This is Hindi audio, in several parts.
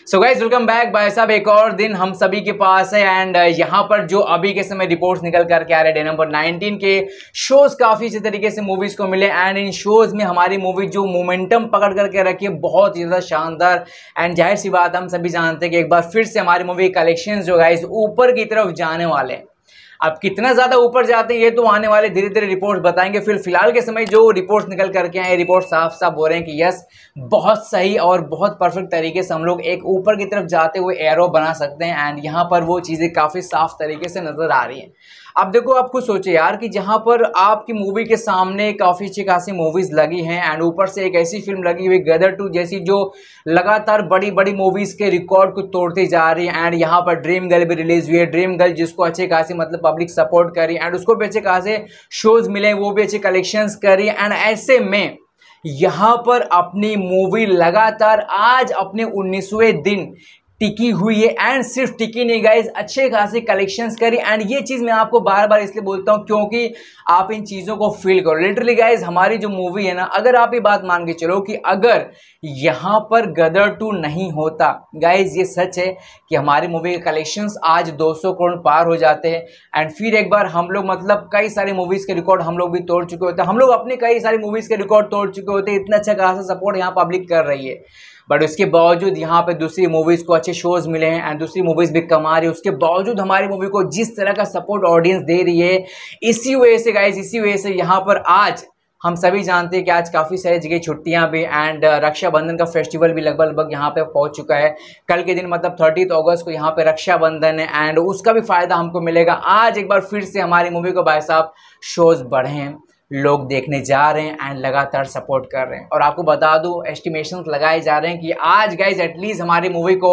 So guys welcome back. भाई साहब एक और दिन हम सभी के पास है एंड यहाँ पर जो अभी के समय रिपोर्ट्स निकल करके आ रहे हैं डे नंबर 19 के शोज काफी अच्छे तरीके से मूवीज को मिले एंड इन शोज में हमारी मूवी जो मोमेंटम पकड़ करके रखी है बहुत ही ज्यादा शानदार। एंड जाहिर सी बात हम सभी जानते हैं कि एक बार फिर से हमारी मूवी कलेक्शंस जो गाइज ऊपर की तरफ जाने वाले हैं। अब कितना ज्यादा ऊपर जाते हैं ये तो आने वाले धीरे धीरे रिपोर्ट्स बताएंगे। फिलहाल के समय जो रिपोर्ट्स निकल करके आए रिपोर्ट साफ साफ बोल रहे हैं कि यस बहुत सही और बहुत परफेक्ट तरीके से हम लोग एक ऊपर की तरफ जाते हुए एरो बना सकते हैं एंड यहाँ पर वो चीजें काफी साफ तरीके से नजर आ रही हैं। अब देखो आप खुद सोचिए यार कि जहां पर आपकी मूवी के सामने काफी अच्छी खासी मूवीज लगी हैं एंड ऊपर से एक ऐसी फिल्म लगी हुई गदर 2 जैसी जो लगातार बड़ी बड़ी मूवीज के रिकॉर्ड को तोड़ती जा रही है एंड यहाँ पर ड्रीम गर्ल भी रिलीज हुई है। ड्रीम गर्ल जिसको अच्छे खासी मतलब पब्लिक सपोर्ट करी एंड उसको भी अच्छे खासे शोज मिले, वो भी अच्छे कलेक्शंस करी एंड ऐसे में यहाँ पर अपनी मूवी लगातार आज अपने 19वें दिन टिकी हुई है एंड सिर्फ टिकी नहीं गाइज अच्छे खासे कलेक्शंस करी एंड ये चीज मैं आपको बार बार इसलिए बोलता हूं क्योंकि आप इन चीजों को फील करो। लिटरली गाइज हमारी जो मूवी है ना, अगर आप ये बात मान के चलो कि अगर यहां पर गदर 2 नहीं होता गाइज, ये सच है कि हमारी मूवी के कलेक्शंस आज 200 करोड़ पार हो जाते हैं एंड फिर एक बार हम लोग मतलब कई सारी मूवीज के रिकॉर्ड हम लोग भी तोड़ चुके होते हैं। हम लोग अपने कई सारी मूवीज के रिकॉर्ड तोड़ चुके होते हैं, इतना अच्छा खासा सपोर्ट यहाँ पब्लिक कर रही है। बट उसके बावजूद यहाँ पे दूसरी मूवीज को अच्छे शोज मिले हैं एंड दूसरी मूवीज भी कमा रही है। उसके बावजूद हमारी मूवी को जिस तरह का सपोर्ट ऑडियंस दे रही है, इसी वजह से गाइज इसी वजह से यहाँ पर आज हम सभी जानते हैं कि आज काफ़ी सारी जगह छुट्टियां भी एंड रक्षाबंधन का फेस्टिवल भी लगभग यहाँ पे पहुंच चुका है। कल के दिन मतलब 30 अगस्त को यहाँ पे रक्षाबंधन है एंड उसका भी फायदा हमको मिलेगा। आज एक बार फिर से हमारी मूवी को भाई साहब शोज बढ़े हैं, लोग देखने जा रहे हैं एंड लगातार सपोर्ट कर रहे हैं। और आपको बता दूं एस्टिमेशंस लगाए जा रहे हैं कि आज गाइज एटलीस्ट हमारी मूवी को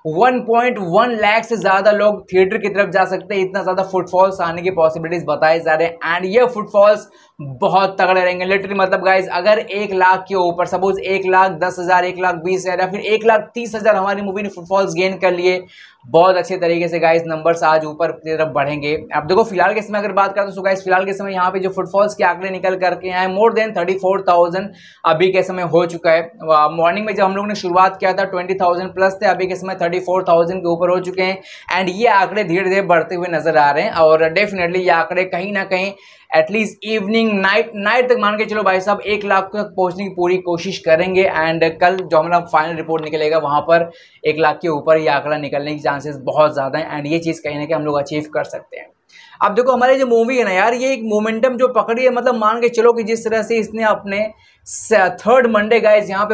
1.1 लाख से ज़्यादा लोग थिएटर की तरफ जा सकते हैं। इतना ज़्यादा फुटफॉल्स आने की पॉसिबिलिटीज बताए जा रहे हैं एंड ये फुटफॉल्स बहुत तगड़े रहेंगे। लिटरली मतलब गाइज अगर 1 लाख के ऊपर सपोज 1,10,000 1,20,000 या फिर 1,30,000 हमारी मूवी ने फुटफॉल्स गेन कर लिए, बहुत अच्छे तरीके से गाइज नंबर्स आज ऊपर की तरफ बढ़ेंगे। अब देखो फिलहाल के समय अगर बात करें तो गाइज फिलहाल के समय यहाँ पे जो फुटफॉल्स के आंकड़े निकल करके आए मोर देन 34,000 अभी के समय हो चुका है। मॉर्निंग में जब हम लोग ने शुरुआत किया था 20,000 प्लस थे, अभी के समय 34,000 के ऊपर हो चुके हैं एंड ये आंकड़े धीरे धीरे बढ़ते हुए नजर आ रहे हैं और डेफिनेटली ये आंकड़े कहीं ना कहीं एटलीस्ट इवनिंग नाइट तक मान के चलो भाई साहब 1 लाख तक पहुंचने की पूरी कोशिश करेंगे एंड कल जो हमारा फाइनल रिपोर्ट निकलेगा वहां पर 1 लाख के ऊपर ये आंकड़ा निकलने की चांसेस बहुत ज़्यादा हैं एंड ये चीज़ कहीं ना कहीं हम लोग अचीव कर सकते हैं। अब देखो हमारी जो मूवी है ना यार, ये एक मोमेंटम जो पकड़ी है, मतलब मान के चलो कि जिस तरह से इसने अपने 3rd मंडे गाइज यहाँ पे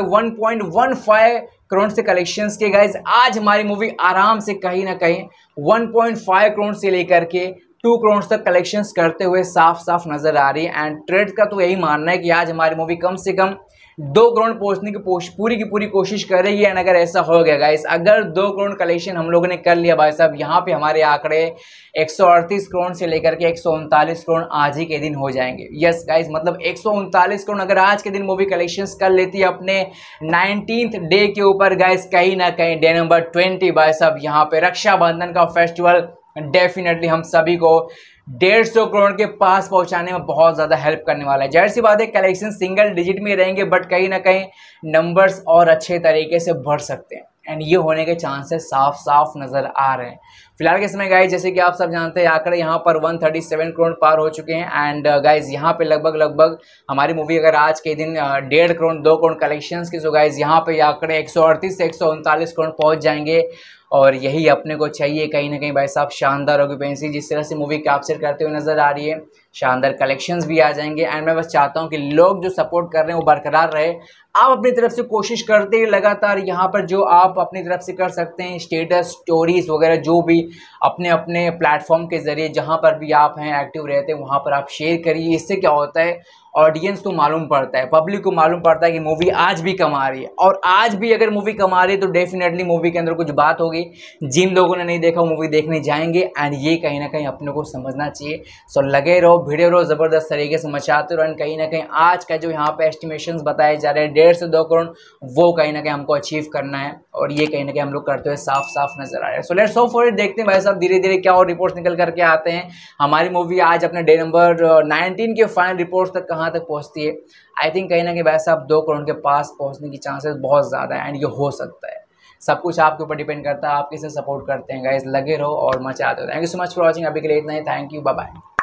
1.15 करोड़ से कलेक्शंस के गाइज, आज हमारी मूवी आराम से कहीं ना कहीं 1.5 करोड़ से लेकर के 2 करोड़ तक कलेक्शंस करते हुए साफ साफ नजर आ रही है एंड ट्रेड का तो यही मानना है कि आज हमारी मूवी कम से कम 2 करोड़ पहुंचने की पूरी कोशिश करेगी एंड अगर ऐसा हो गया गाइस, अगर 2 करोड़ कलेक्शन हम लोगों ने कर लिया भाई साहब, यहाँ पे हमारे आंकड़े 138 करोड़ से लेकर के 139 करोड़ आज ही के दिन हो जाएंगे। यस गाइस मतलब 139 करोड़ अगर आज के दिन मूवी कलेक्शंस कर लेती है अपने 19th डे के ऊपर गाइस, कहीं ना कहीं डे नंबर 20 भाई साहब यहाँ पे रक्षाबंधन का फेस्टिवल डेफिनेटली हम सभी को 150 करोड़ के पास पहुंचाने में बहुत ज़्यादा हेल्प करने वाला है। जाहिर सी बात है कलेक्शन सिंगल डिजिट में रहेंगे बट कहीं ना कहीं नंबर्स और अच्छे तरीके से बढ़ सकते हैं एंड ये होने के चांसेस साफ साफ नज़र आ रहे हैं। फिलहाल के समय गाइज जैसे कि आप सब जानते हैं आंकड़े यहाँ पर 137 करोड़ पार हो चुके हैं एंड गाइज यहाँ पे लगभग हमारी मूवी अगर आज के दिन 1.5 करोड़ 2 करोड़ कलेक्शंस की, तो गाइज यहाँ पे आंकड़े 138 से 139 करोड़ पहुँच जाएंगे और यही अपने को चाहिए। कहीं ना कहीं भाई साहब शानदार ऑक्यूपेंसी जिस तरह से मूवी कैप्चर करते हुए नजर आ रही है, शानदार कलेक्शंस भी आ जाएंगे एंड मैं बस चाहता हूं कि लोग जो सपोर्ट कर रहे हैं वो बरकरार रहे। आप अपनी तरफ से कोशिश करते हैं लगातार, यहाँ पर जो आप अपनी तरफ से कर सकते हैं स्टेटस स्टोरीज वगैरह जो भी अपने अपने प्लेटफॉर्म के जरिए जहाँ पर भी आप हैं एक्टिव रहते हैं वहाँ पर आप शेयर करिए। इससे क्या होता है ऑडियंस को मालूम पड़ता है, पब्लिक को मालूम पड़ता है कि मूवी आज भी कमा रही है और आज भी अगर मूवी कमा रही है तो डेफिनेटली मूवी के अंदर कुछ बात होगी। जिन लोगों ने नहीं देखा मूवी देखने जाएंगे एंड ये कहीं ना कहीं अपने को समझना चाहिए। सो लगे रहो, भिड़े रहो, ज़बरदस्त तरीके से मचाते रहो एंड कहीं ना कहीं आज का जो यहाँ पे एस्टिमेशंस बताए जा रहे हैं 1.5 से 2 करोड़, वो कहीं ना कहीं हमको अचीव करना है और ये कहीं ना कहीं हम लोग करते हुए साफ साफ नजर आ रहा है। So let's hope for it, देखते हैं भाई साहब धीरे धीरे क्या और रिपोर्ट्स निकल करके आते हैं। हमारी मूवी आज अपने डे नंबर 19 के फाइनल रिपोर्ट्स तक कहाँ तक पहुँचती है। आई थिंक कहीं ना कहीं भाई साहब 2 करोड़ के पास पहुँचने की चांसेस बहुत ज़्यादा है एंड ये हो सकता है। सब कुछ आपके ऊपर डिपेंड करता है, आप किसे सपोर्ट करते हैं गाइस। लगे रहो और मचा दो। Thank you so much for watching. अभी के लिए इतना ही। Thank you, bye bye.